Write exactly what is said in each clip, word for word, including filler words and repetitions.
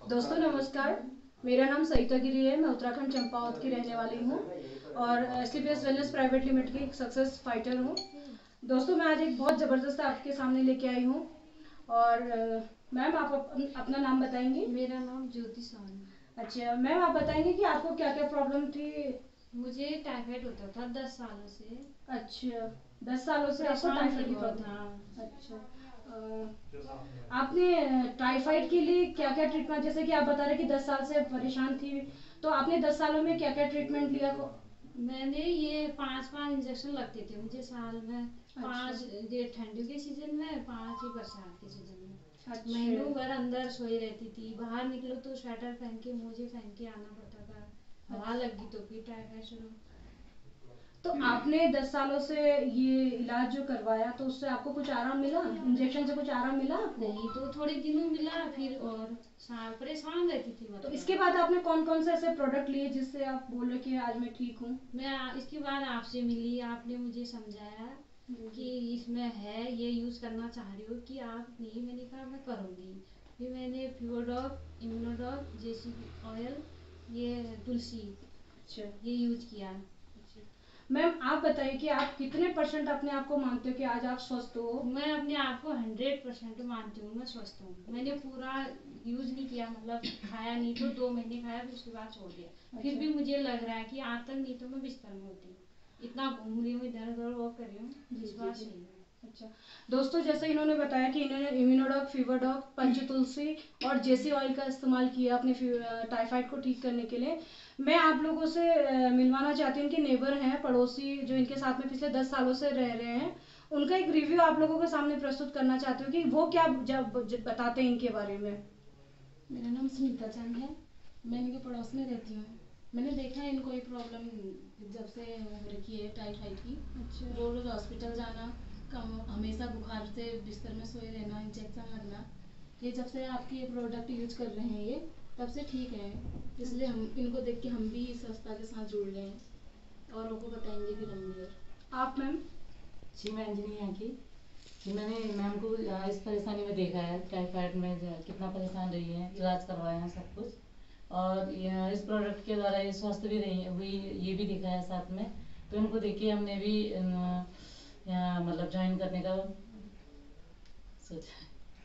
दोस्तों नमस्कार, मेरा नाम सरिता गिरी है। मैं उत्तराखंड चंपावत की रहने वाली हूँ और S T P S wellness private limited की एक सक्सेस फाइटर हूँ। दोस्तों मैं आज एक बहुत ज़बरदस्त आपके सामने लेके आई हूँ और मैम आप अप, अपना नाम बताएंगी? मेरा नाम ज्योति साहनी। अच्छा मैम, आप बताएंगे कि आपको क्या क्या प्रॉब्लम थी? मुझे टाइफाइड होता था दस सालों से। अच्छा, दस सालों से आपको टाइफाइड की प्रॉब्लम था? अच्छा, आपने टाइफाइड के लिए क्या क्या ट्रीटमेंट, जैसे कि आप बता रहे कि दस साल से परेशान थी, तो आपने दस सालों में क्या क्या ट्रीटमेंट लिया? मैंने ये पांच पांच इंजेक्शन लगते थे मुझे साल में। अच्छा। पांच डेढ़ ठंडी के सीजन में, पांच ही बरसात के सीजन में। अच्छा। महीनों भर अंदर सोई रहती थी, बाहर निकलो तो स्वेटर पहन के मोजे पहन के आना पड़ता था। हवा लगी तो फिर टाइफाइड शुरू। तो आपने दस सालों से ये इलाज जो करवाया तो उससे आपको कुछ आराम मिला? इंजेक्शन से कुछ आराम मिला? नहीं, तो थोड़े दिनों मिला, फिर और परेशान रहती थी मतलब। तो इसके बाद आपने कौन कौन से ऐसे प्रोडक्ट लिए जिससे आप बोले कि आज मैं ठीक हूँ? मैं इसके बाद आपसे मिली, आपने मुझे समझाया कि इसमें है, ये यूज़ करना चाह रही हो कि आप नहीं। मैंने कहा मैं करूँगी। फिर मैंने फीवरडॉग, इम्यूनोडॉग, जेसीबी ऑयल, ये तुलसी, अच्छा, ये यूज किया। मैम आप बताइए कि आप कितने परसेंट अपने आप को मानते हो कि आज आप स्वस्थ हो? मैं अपने आप को हंड्रेड परसेंट मानती हूँ, मैं स्वस्थ हूँ। मैंने पूरा यूज नहीं किया, मतलब खाया नहीं तो दो महीने खाया, फिर उसके बाद छोड़ दिया। अच्छा। फिर भी मुझे लग रहा है कि आज तक नहीं तो मैं बिस्तर में होती। इतना घूम रही हूँ, इधर उधर वॉक कर रही हूँ, विश्वास नहीं है। अच्छा दोस्तों, जैसे इन्होंने बताया कि इन्होंने इम्यूनोडॉग, फीवरडॉग, पंचतुलसी और जेसी ऑयल का इस्तेमाल किया अपने टाइफाइड को ठीक करने के लिए। मैं आप लोगों से मिलवाना चाहती हूँ कि नेबर हैं, पड़ोसी जो इनके साथ में पिछले दस सालों से रह रहे हैं, उनका एक रिव्यू आप लोगों के सामने प्रस्तुत करना चाहती हूँ कि वो क्या जब बताते हैं इनके बारे में। मेरा नाम सुनीता चंद है, मैं इनके पड़ोस में रहती हूँ। मैंने देखा है इनको ये प्रॉब्लम जब से हो रखी है टाइफाइड की। अच्छा। रोज रोज हॉस्पिटल जाना, कम हमेशा बुखार से बिस्तर में सोए रहना, इंजेक्शन लगना। ये जब से आपके ये प्रोडक्ट यूज कर रहे हैं ये तब से ठीक है, इसलिए हम इनको देख के हम भी इस संस्था के साथ जुड़ रहे हैं और उनको बताएंगे फिर हम भी। आप मैम? जी मैं अंजलि यहाँ की जी, मैंने मैम को इस परेशानी में देखा है, टाइफाइड में कितना परेशान रही है, इलाज करवाया है सब कुछ, और इस प्रोडक्ट के द्वारा ये स्वस्थ भी रही हुई, ये भी दिखा है साथ में। तो इनको देख के हमने भी यहाँ मतलब ज्वाइन करने का सोचा।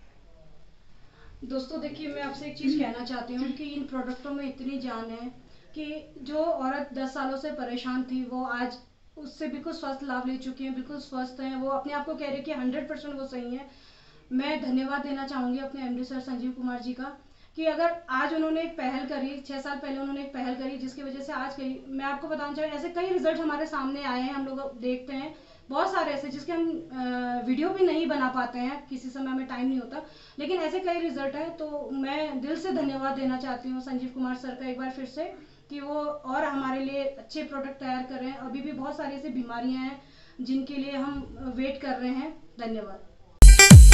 दोस्तों देखिए, मैं आपसे एक चीज़ कहना चाहती हूँ कि इन प्रोडक्टों में इतनी जान है कि जो औरत दस सालों से परेशान थी वो आज उससे बिल्कुल स्वस्थ लाभ ले चुकी हैं, बिल्कुल स्वस्थ हैं। वो अपने आप को कह रही है कि हंड्रेड परसेंट वो सही है। मैं धन्यवाद देना चाहूँगी अपने एमडी सर संजीव कुमार जी का कि अगर आज उन्होंने एक पहल करी, छः साल पहले उन्होंने एक पहल करी जिसकी वजह से आज कई, मैं आपको बताना चाहूँ, ऐसे कई रिजल्ट हमारे सामने आए हैं, हम लोग देखते हैं बहुत सारे ऐसे जिसके हम वीडियो भी नहीं बना पाते हैं, किसी समय हमें टाइम नहीं होता, लेकिन ऐसे कई रिजल्ट हैं। तो मैं दिल से धन्यवाद देना चाहती हूँ संजीव कुमार सर का एक बार फिर से कि वो और हमारे लिए अच्छे प्रोडक्ट तैयार कर रहे हैं। अभी भी बहुत सारी ऐसी बीमारियां हैं जिनके लिए हम वेट कर रहे हैं। धन्यवाद।